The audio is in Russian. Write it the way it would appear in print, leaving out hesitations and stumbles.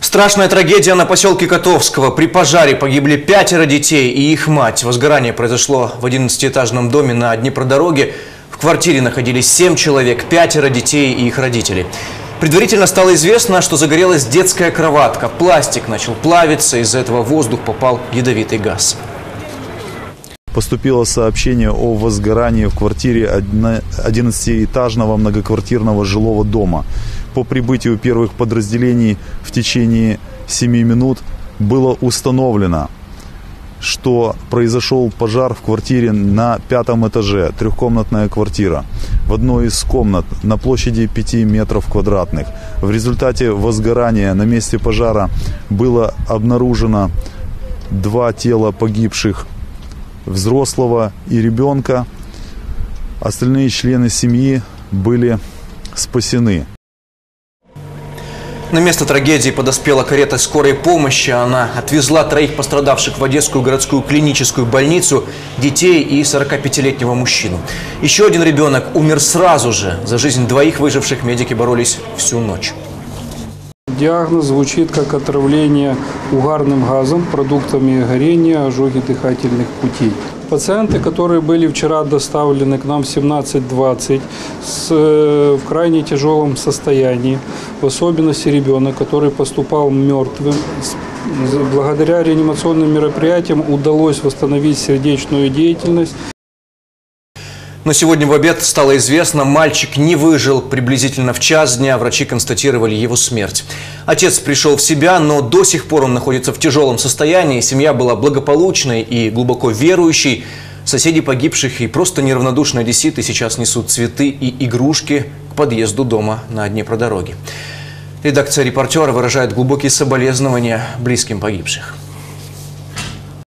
Страшная трагедия на поселке Котовского. При пожаре погибли 5 детей и их мать. Возгорание произошло в 11-этажном доме на Днепродороге. В квартире находились 7 человек, 5 детей и их родители. Предварительно стало известно, что загорелась детская кроватка. Пластик начал плавиться, из-за этого в воздух попал ядовитый газ. Поступило сообщение о возгорании в квартире 11-этажного многоквартирного жилого дома. По прибытию первых подразделений в течение 7 минут было установлено, что произошел пожар в квартире на 5-м этаже, трехкомнатная квартира, в одной из комнат на площади 5 метров квадратных. В результате возгорания на месте пожара было обнаружено 2 тела погибших, взрослого и ребенка. Остальные члены семьи были спасены. На место трагедии подоспела карета скорой помощи. Она отвезла 3 пострадавших в Одесскую городскую клиническую больницу, детей и 45-летнего мужчину. Еще один ребенок умер сразу же. За жизнь 2 выживших медики боролись всю ночь. Диагноз звучит как отравление угарным газом, продуктами горения, ожоги дыхательных путей. Пациенты, которые были вчера доставлены к нам в 17:20 в крайне тяжелом состоянии, в особенности ребенок, который поступал мертвым, благодаря реанимационным мероприятиям удалось восстановить сердечную деятельность. Но сегодня в обед стало известно, мальчик не выжил. Приблизительно в час дня врачи констатировали его смерть. Отец пришел в себя, но до сих пор он находится в тяжелом состоянии. Семья была благополучной и глубоко верующей. Соседи погибших и просто неравнодушные одесситы сейчас несут цветы и игрушки к подъезду дома на Днепродороге. Редакция «Репортера» выражает глубокие соболезнования близким погибших.